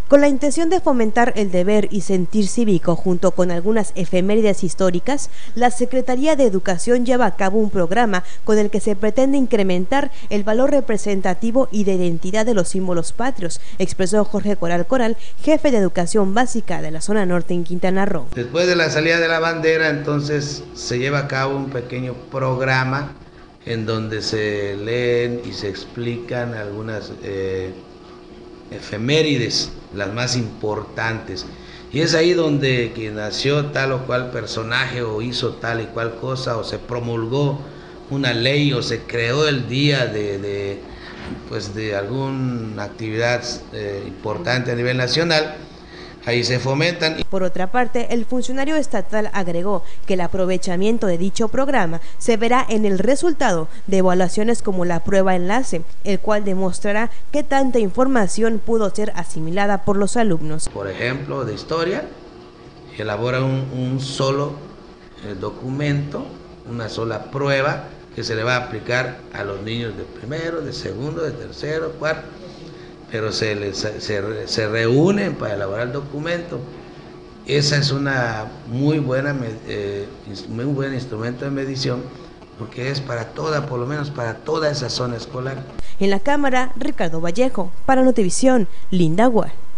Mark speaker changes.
Speaker 1: Con la intención de fomentar el deber y sentir cívico junto con algunas efemérides históricas, la Secretaría de Educación lleva a cabo un programa con el que se pretende incrementar el valor representativo y de identidad de los símbolos patrios, expresó Jorge Coral Coral, jefe de Educación Básica de la zona norte en Quintana Roo.
Speaker 2: Después de la salida de la bandera, entonces se lleva a cabo un pequeño programa en donde se leen y se explican algunas efemérides, las más importantes, y es ahí donde quien nació tal o cual personaje o hizo tal y cual cosa o se promulgó una ley o se creó el día de alguna actividad importante a nivel nacional. Ahí se fomentan.
Speaker 1: Por otra parte, el funcionario estatal agregó que el aprovechamiento de dicho programa se verá en el resultado de evaluaciones como la prueba enlace, el cual demostrará qué tanta información pudo ser asimilada por los alumnos.
Speaker 2: Por ejemplo, de historia, elabora un solo documento, una sola prueba que se le va a aplicar a los niños de primero, de segundo, de tercero, cuarto, pero se reúnen para elaborar el documento. Esa es una muy buen instrumento de medición, porque es para toda, por lo menos para toda esa zona escolar.
Speaker 1: En la cámara, Ricardo Vallejo, para Notivisión, Linda Gual.